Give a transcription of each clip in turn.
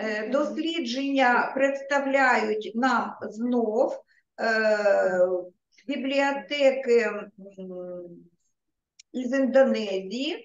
Дослідження представляють нам знов бібліотеки із Індонезії,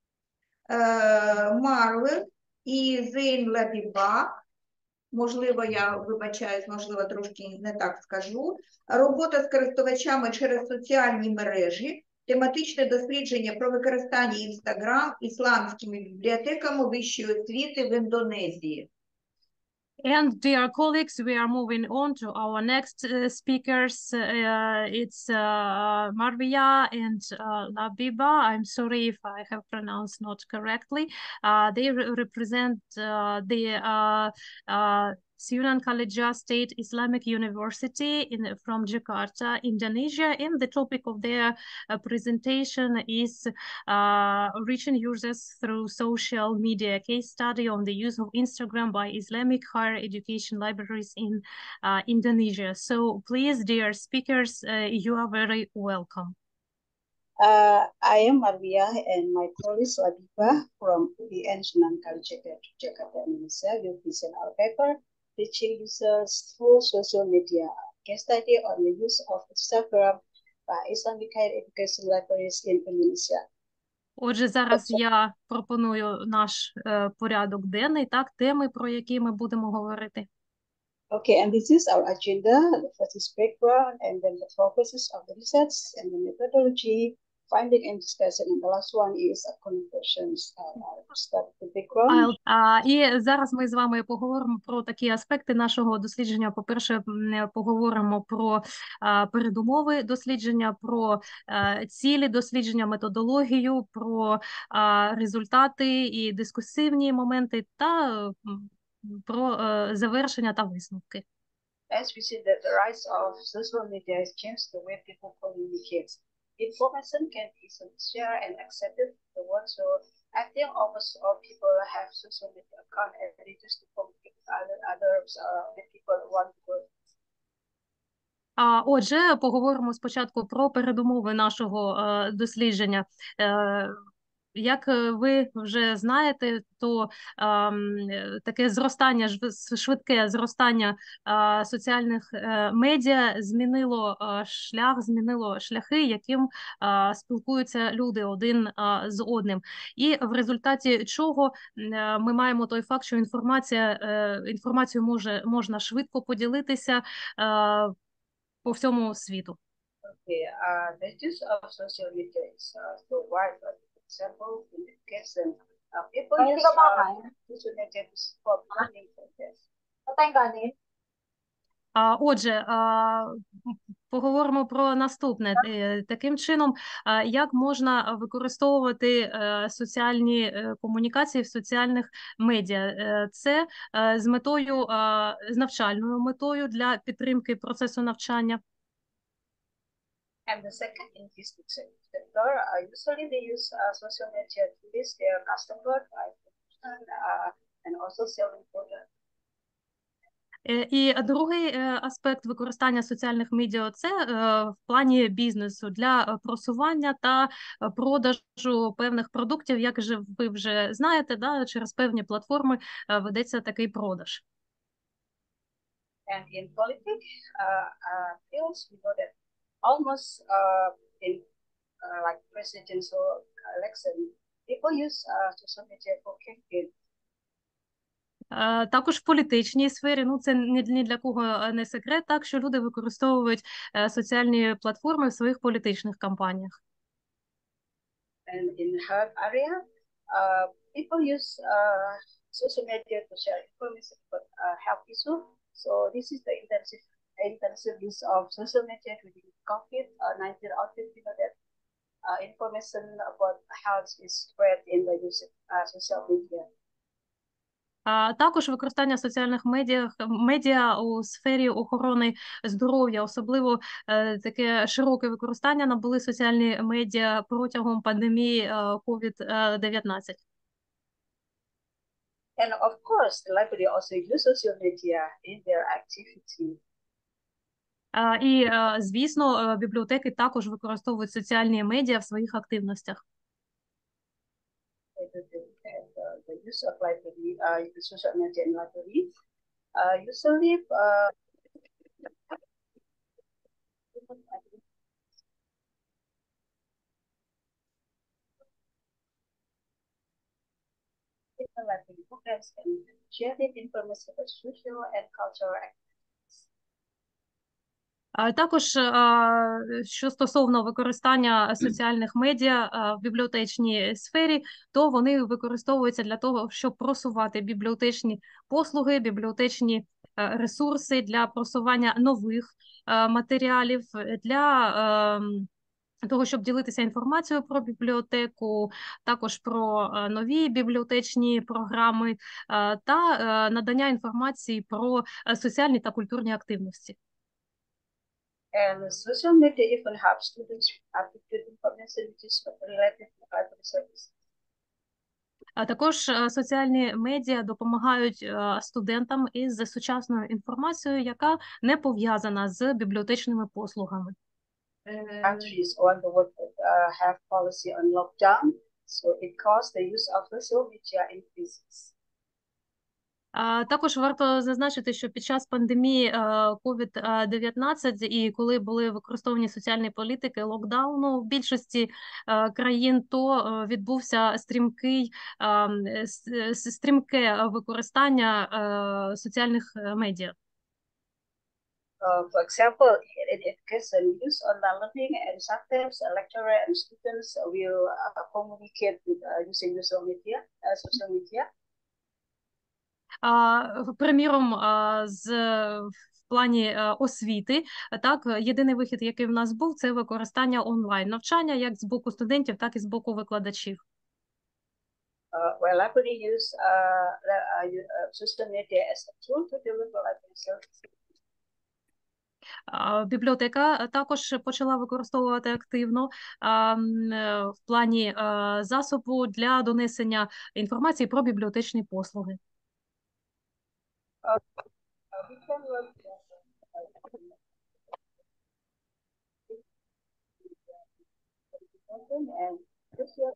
Марлен і Зейн Лабібак. Можливо, я вибачаюсь, можливо, трошки не так скажу. Робота з користувачами через соціальні мережі, тематичне дослідження про використання Instagram ісламськими бібліотеками вищої освіти в Індонезії. And dear colleagues, we are moving on to our next speakers. It's Marvia and Labiba. I'm sorry if I have pronounced not correctly. They represent the Sunan Kalijaga State Islamic University from Jakarta, Indonesia. And the topic of their presentation is reaching users through social media, a case study on the use of Instagram by Islamic higher education libraries in Indonesia. So please, dear speakers, you are very welcome. I am Marvia and my colleague Labiba from UIN Sunan Kalijaga, Jakarta, Indonesia will present our paper, Reaching Users Through Social Media, case study on the use of Instagram by Islamic higher education libraries in Indonesia. Отже, зараз я пропоную наш порядок денний, так, теми, про які ми будемо говорити. Okay, and this is our agenda. The first is background, and then the focuses of the research, and the methodology, finding and discussion, and the last one is conclusions. Start the background. І зараз ми з вами поговоримо про такі аспекти нашого дослідження. По-перше, поговоримо про передумови дослідження, про цілі дослідження, методологію, про результати і дискусивні моменти та про завершення та висновки. As we see that the rise of social media has changed the way people communicate. Information can be shared and accepted in the world, so I think almost all people have social media account and they just to communicate with others, with people around the world. Отже, поговоримо спочатку про передумови нашого дослідження. Як ви вже знаєте, то таке зростання, швидке зростання соціальних медіа змінило шляхи, яким спілкуються люди один з одним. І в результаті чого ми маємо той факт, що інформацію можна швидко поділитися по всьому світу. Okay, the use of social media is so wide. For example, in education, people use social media to support learning process. Отже, поговоримо про наступне. Таким чином, як можна використовувати соціальні комунікації в соціальних медіа. Це з метою, з навчальною метою для підтримки процесу навчання. And the second in this sector, usually they use social media to list their customer and also selling products. І другий аспект використання соціальних медіа – це в плані бізнесу для просування та продажу певних продуктів, як же ви вже знаєте, да, через певні платформи ведеться такий продаж. And in politics, fields, we know that almost in like presidential election, people use social media for campaign. Також в політичній сфері, ну це ні для кого не секрет, так що люди використовують соціальні платформи в своїх політичних кампаніях. And in health area, people use social media to share information about health issues. So this is the intensive use of social media during COVID-19 outbreak. We know that information about health is spread in the use of social media. Також використання соціальних медіа у сфері охорони здоров'я, особливо таке широке використання набули соціальні медіа протягом пандемії COVID-19. And of course, the library also use social media in their activity. І, звісно, бібліотеки також використовують соціальні медіа в своїх активностях. The use of library, social media and library. Usually, library programs can share the information about social and cultural activities. Також, що стосовно використання соціальних медіа в бібліотечній сфері, то вони використовуються для того, щоб просувати бібліотечні послуги, бібліотечні ресурси для просування нових матеріалів, для того, щоб ділитися інформацією про бібліотеку, також про нові бібліотечні програми та надання інформації про соціальні та культурні активності. And social media even help students up to good information which is related to library services. А також соціальні медіа допомагають студентам із сучасною інформацією, яка не пов'язана з бібліотечними послугами. Countries around the world have policy on lockdown, so it caused the use of social media increases. Також варто зазначити, що під час пандемії COVID-19 і коли були використовані соціальні політики локдауну в більшості країн, то відбувся стрімке використання соціальних медіа. For example, in education, use online learning, and sometimes a lecturer and students will communicate with using social media. Приміром, в плані освіти, так, єдиний вихід, який в нас був, це використання онлайн-навчання, як з боку студентів, так і з боку викладачів. Where library use social media as a tool to deliver library services. Бібліотека також почала використовувати активно в плані засобу для донесення інформації про бібліотечні послуги. And this year,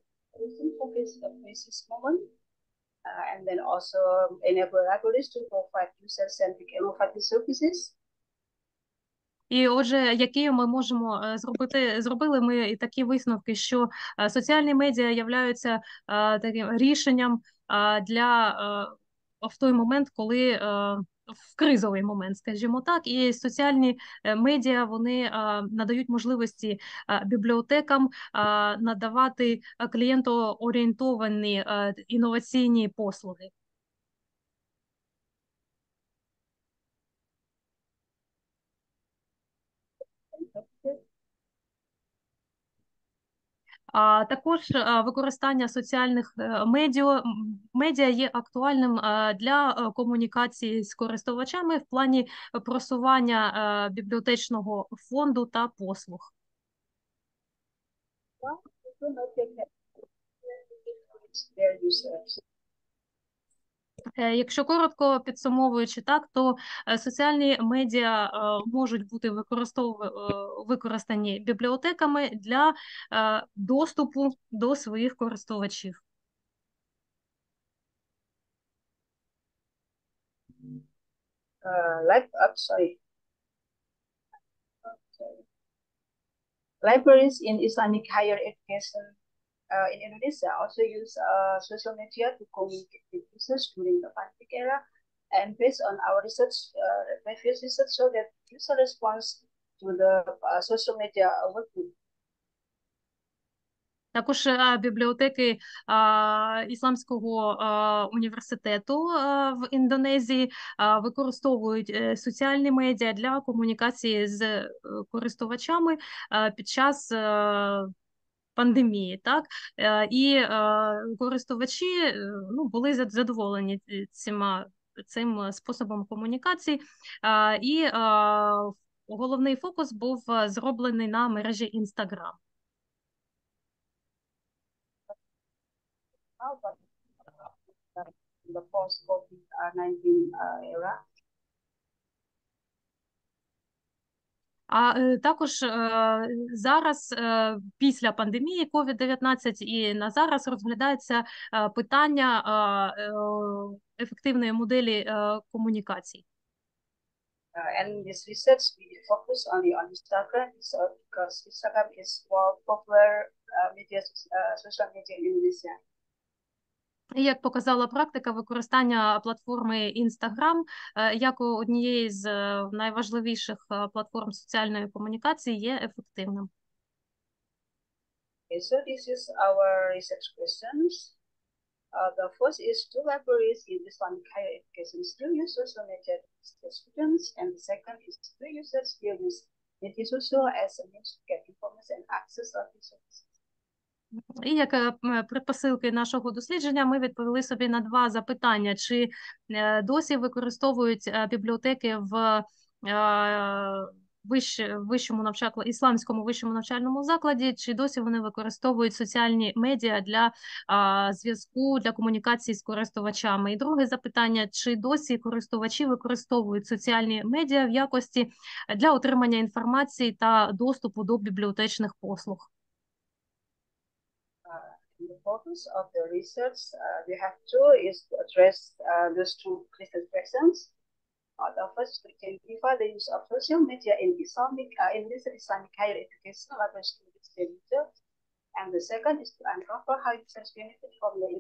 this moment, and then also enable libraries to provide user-centric innovative services. І отже, які ми можемо зробили ми і такі висновки, що соціальні медіа являються таким рішенням в той момент, коли в кризовий момент, скажімо так, і соціальні медіа, вони надають можливості бібліотекам надавати клієнтоорієнтовані інноваційні послуги. Також використання соціальних медіа є актуальним для комунікації з користувачами в плані просування бібліотечного фонду та послуг. Якщо коротко підсумовуючи так, то соціальні медіа можуть бути використані бібліотеками для доступу до своїх користувачів. Libraries in Islamic higher education in Indonesia also use social media to communicate with users during the pandemic era. And based on our research, previous research showed that user response to the social media were good. Також бібліотеки Ісламського університету в Індонезії використовують соціальні медіа для комунікації з користувачами під час пандемії, так, і користувачі були задоволені цим способом комунікації, і головний фокус був зроблений на мережі Instagram. The post-COVID-19 era. Також зараз, після пандемії COVID-19 і на зараз розглядається питання ефективної моделі комунікацій. And in this research, we focus only on Instagram because Instagram is more popular social media in Indonesia. І як показала практика, використання платформи Instagram як однієї з найважливіших платформ соціальної комунікації є ефективним. Okay, so this is our research questions. The first is, do libraries in Islamic higher education still use social media to students? And the second is, do users still use media social as a means to get information and access of resources? І як предпосилки нашого дослідження ми відповіли собі на два запитання. Чи досі використовують бібліотеки в ісламському вищому навчальному закладі, чи досі вони використовують соціальні медіа для зв'язку, для комунікації з користувачами? І друге запитання, чи досі користувачі використовують соціальні медіа в якості для отримання інформації та доступу до бібліотечних послуг? In the focus of the research we have to is to address those two critical questions. The first, we can define the use of social media in Islamic higher education library students and users. And the second is to uncover how users benefit from the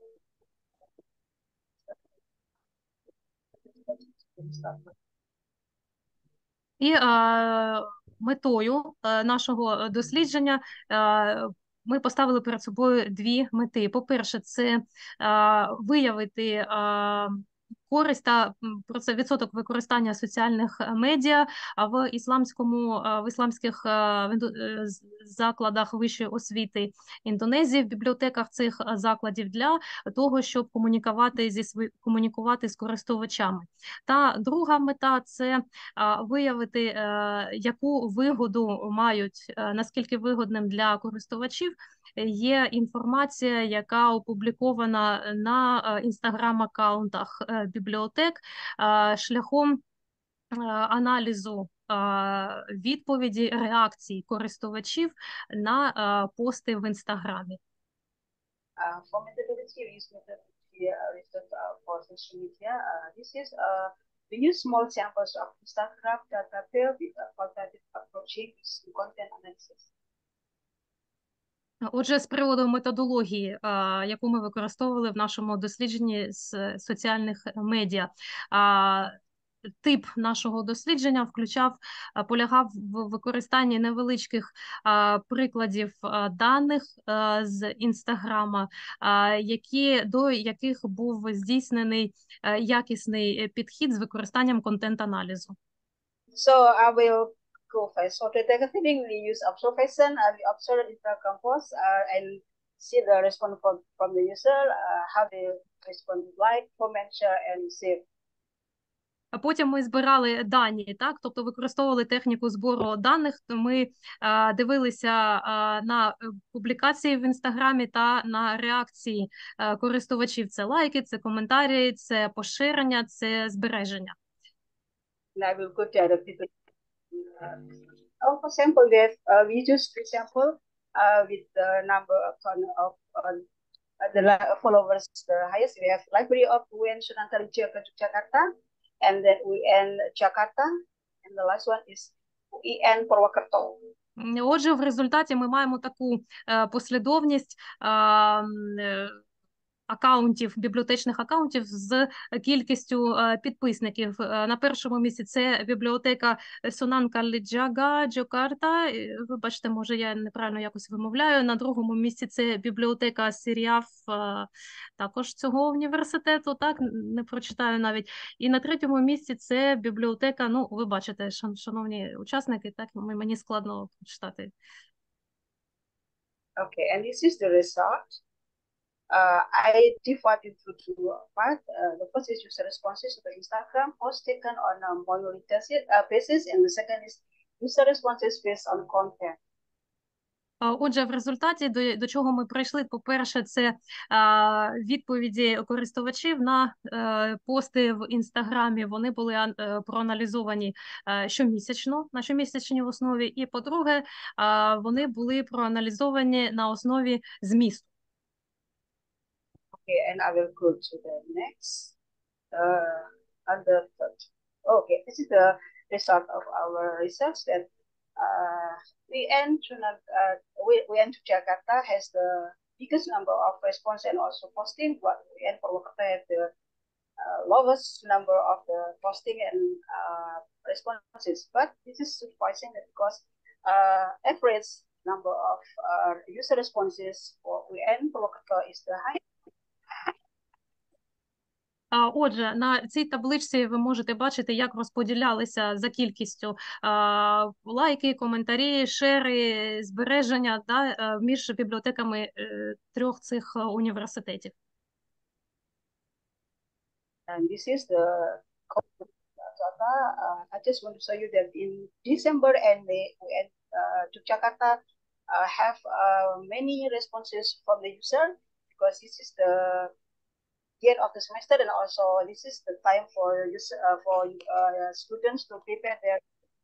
І метою нашого дослідження ми поставили перед собою дві мети. По-перше, це виявити користь та відсоток використання соціальних медіа в ісламських закладах вищої освіти Індонезії, в бібліотеках цих закладів для того, щоб комунікувати з користувачами. Та друга мета – це виявити, яку вигоду мають, наскільки вигодним для користувачів є інформація, яка опублікована на інстаграм-аккаунтах бібліотек шляхом аналізу відповіді, реакцій користувачів на пости в інстаграмі. For methodology, we use methodology research for social media. We use small samples of Instagram data pair with a qualitative approach to content analysis. Отже, з приводу методології, яку ми використовували в нашому дослідженні з соціальних медіа, тип нашого дослідження полягав в використанні невеличких прикладів даних з Інстаграма, до яких був здійснений якісний підхід з використанням контент-аналізу. So I will go first. So the targeting we use observation. We observe Instagram posts and see the response from the user, how they respond, like, comment, share, and save. А потім ми збирали дані, так? Тобто використовували техніку збору даних. Ми дивилися на публікації в Інстаграмі та на реакції користувачів. Це лайки, це коментарі, це поширення, це збереження. And I will go to other people. For example, we use the sample with the number of the followers the highest. We have Library of UN Sunan Kalijaga, Jakarta, and then UN Jakarta, and the last one is UN Purwokerto. Отже, в результаті ми маємо таку послідовність бібліотечних акаунтів з кількістю підписників. На першому місці це бібліотека Sunan Kalijaga, Джакарта. Вибачте, може я неправильно якось вимовляю. На другому місці це бібліотека Сіріаф, також цього університету, так, не прочитаю навіть. І на третьому місці це бібліотека, ну, ви бачите, шановні учасники, так, мені складно прочитати. Okay, and this is the result. I divide into two parts. The first is user responses to the Instagram post taken on a monolithic basis, and the second is user responses based on content. Отже, в результаті до чого ми прийшли, по-перше, це відповіді користувачів на пости в Інстаграмі. Вони були проаналізовані щомісячно, на щомісячній основі. І, по-друге, вони були проаналізовані на основі змісту. Okay, and I will go to the next. Under okay, this is the result of our research that WN to Jakarta has the biggest number of response and also posting, but WN Purwakarta have the lowest number of the posting and responses. But this is surprising because average number of user responses for WN Purwakarta is the highest. Отже, на цій табличці ви можете бачити, як розподілялися за кількістю лайки, коментарі, шери, збереження між бібліотеками трьох цих університетів. And this is the I just want to show you that in December and May, Yogyakarta have many responses from the user because this is the end of the semester, and also this is the time for students to prepare their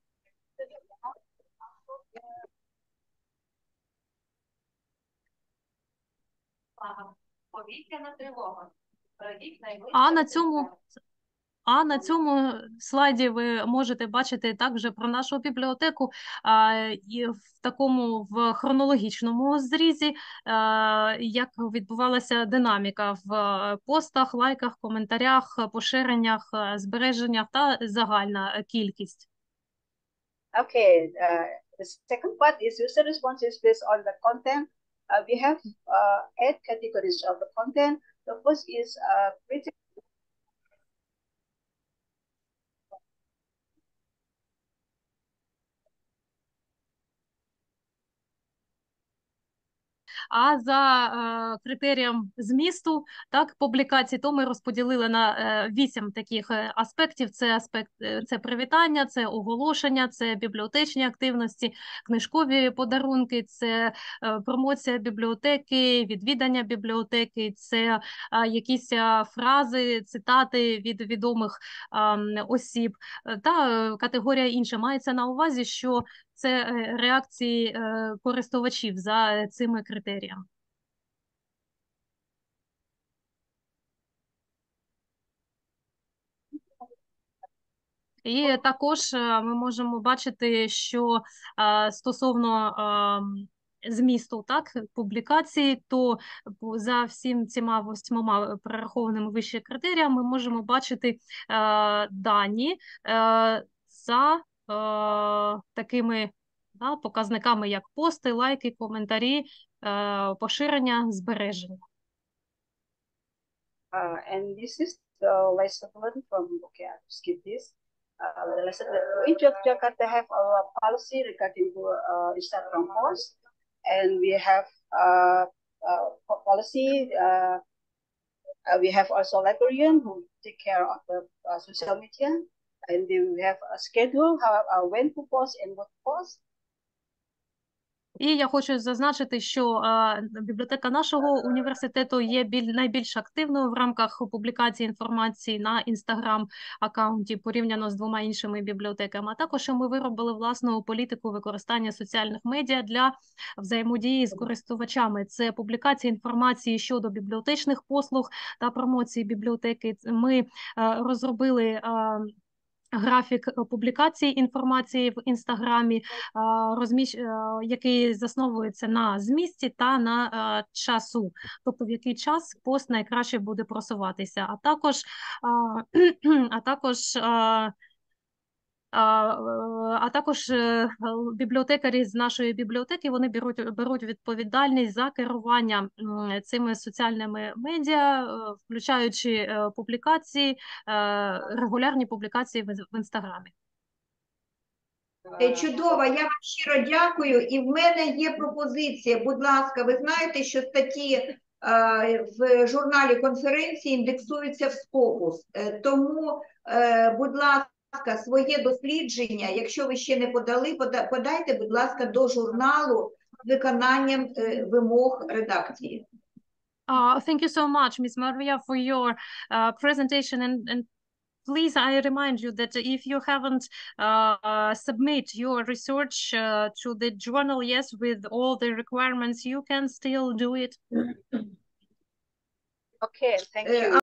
на цьому слайді ви можете бачити також про нашу бібліотеку і в хронологічному зрізі, як відбувалася динаміка в постах, лайках, коментарях, поширеннях, збереженнях та загальна кількість. Okay, the second part is user responses based on the content. We have 8 categories of the content. The first is pretty. А за критерієм змісту, публікацій, то ми розподілили на 8 таких аспектів. Це привітання, це оголошення, це бібліотечні активності, книжкові подарунки, це промоція бібліотеки, відвідання бібліотеки, це якісь фрази, цитати від відомих осіб. Та категорія інша. Мається на увазі, що це реакції користувачів за цими критеріями. І також ми можемо бачити, що стосовно змісту публікації, то за всім цими 8 перерахованими вище критеріями ми можемо бачити дані за такими показниками, як пости, лайки, коментарі, поширення, збереження. And this is the lesson learned from, okay, I'll skip this. The lesson in Yogyakarta have a policy regarding to Instagram posts, and we have policy. We have also librarian who take care of the social media, and then we have a schedule when to post and what to post. І я хочу зазначити, що бібліотека нашого університету є найбільш активною в рамках публікації інформації на Instagram-аккаунті порівняно з 2 іншими бібліотеками. А також ми виробили власну політику використання соціальних медіа для взаємодії з користувачами. Це публікація інформації щодо бібліотечних послуг та промоції бібліотеки. Ми розробили графік публікації інформації в Інстаграмі, який засновується на змісті та на часу, тобто в який час пост найкраще буде просуватися. А також бібліотекарі з нашої бібліотеки, вони беруть відповідальність за керування цими соціальними медіа, включаючи публікації, регулярні публікації в Інстаграмі. Чудово, я вам щиро дякую. І в мене є пропозиція. Будь ласка, ви знаєте, що статті в журналі конференції індексуються в Scopus. Тому, будь ласка, своє дослідження, якщо ви ще не подали, подайте, будь ласка, до журналу виконанням вимог редакції. Thank you so much, Ms. Maria, for your presentation. And please, I remind you that if you haven't submit your research to the journal, yes, with all the requirements, you can still do it. Okay, thank you.